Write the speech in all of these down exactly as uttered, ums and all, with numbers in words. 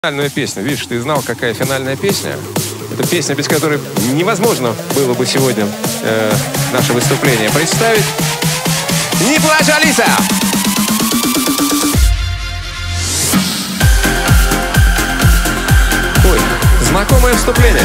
Финальную песню. Видишь, ты знал, какая финальная песня? Это песня, без которой невозможно было бы сегодня э, наше выступление представить. Не плачь, Алиса! Ой, знакомое вступление.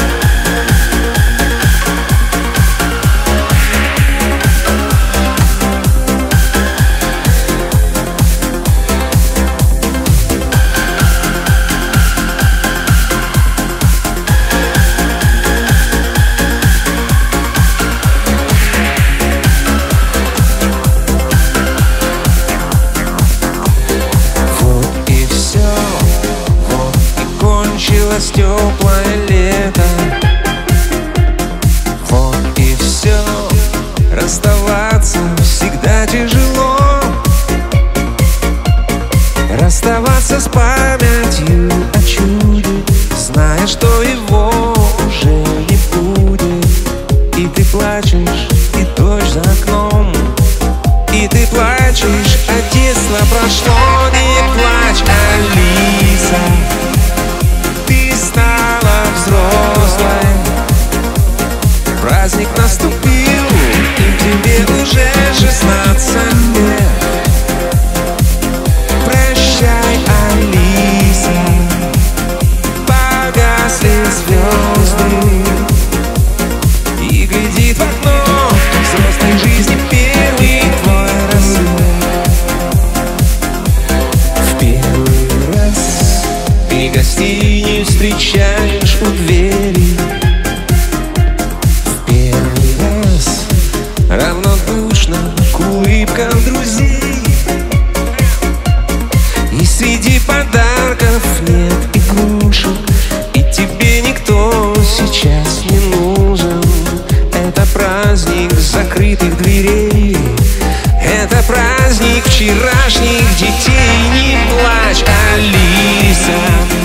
Теплое лето, вот и все. Расставаться всегда тяжело. Расставаться с памятью о чуде, зная, что его уже не будет. И ты плачешь, и дождь за окном, и ты плачешь, а детство прошло. Не плачь, Алиса, стала взрослой, праздник наступил, и тебе уже шестнадцать лет. Прощай, Алиса, погасли звезды, и глядит в окно взрослой жизни первый твой рассвет. В первый раз ты гостей встречаешь у двери, в первый раз равнодушно к улыбкам друзей. И среди подарков нет игрушек, и тебе никто сейчас не нужен. Это праздник закрытых дверей, это праздник вчерашних детей. Не плачь, Алиса,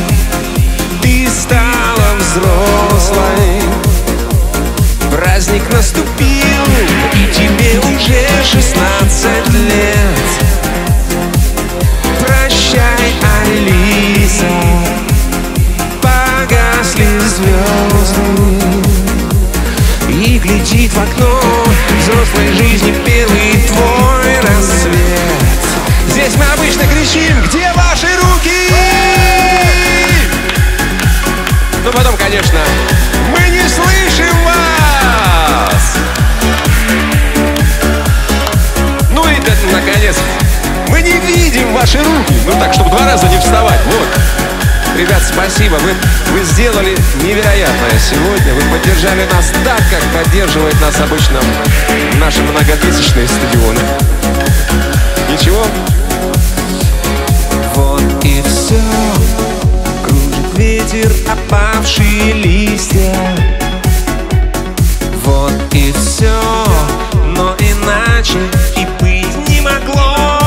стала взрослой, праздник наступил, и тебе уже шестнадцать лет. Прощай, Алиса, погасли звезды, и глядит в окно взрослой жизни первый твой рассвет. Здесь мы обычно кричим: где ваши руки? Но потом, конечно, мы не слышим вас. Ну и, да, наконец, мы не видим ваши руки. Ну так, чтобы два раза не вставать. Вот. Ребят, спасибо. Вы, вы сделали невероятное сегодня. Вы поддержали нас так, как поддерживает нас обычно наши многотысячные стадионы. Ничего? Вот и все. Ветер, опавшие листья, вот и все. Но иначе и быть не могло.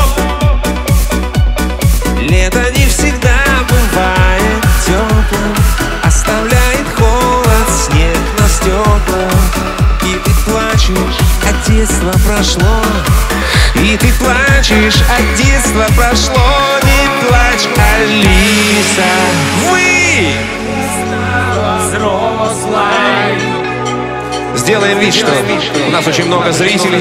Лето не всегда бывает теплым, оставляет холод, снег на стеклах. И ты плачешь, а детство прошло. И ты плачешь, а детство прошло. Не плачь, Алиса, вы взрослой. Сделаем вид, что у нас очень много зрителей.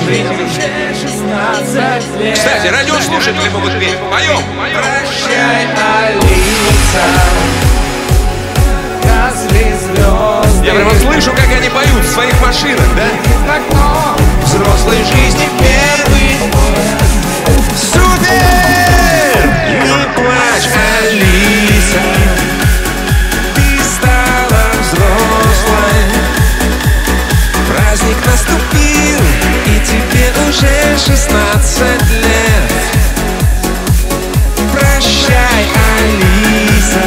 Кстати, радиослушатели могут петь. Поем. Прощай, Алиса, гасли звезды. Я прямо слышу, как они поют в своих машинах, да? Взрослой жизни первый. Супер! Не плачь, Алиса, ты стала взрослой, праздник наступил, и тебе уже шестнадцать лет. Прощай, Алиса,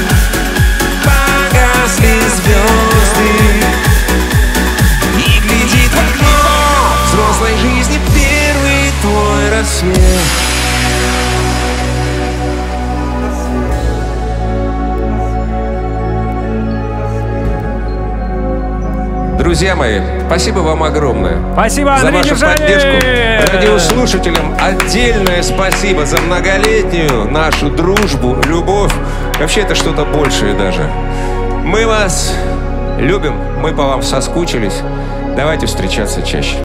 погасли звезды, и глядит в окно взрослой жизни первый твой рассвет. Друзья мои, спасибо вам огромное. Спасибо, за Андрей вашу Держанин. поддержку. Радиослушателям отдельное спасибо за многолетнюю нашу дружбу, любовь Вообще это что-то большее даже. Мы вас любим, мы по вам соскучились. Давайте встречаться чаще.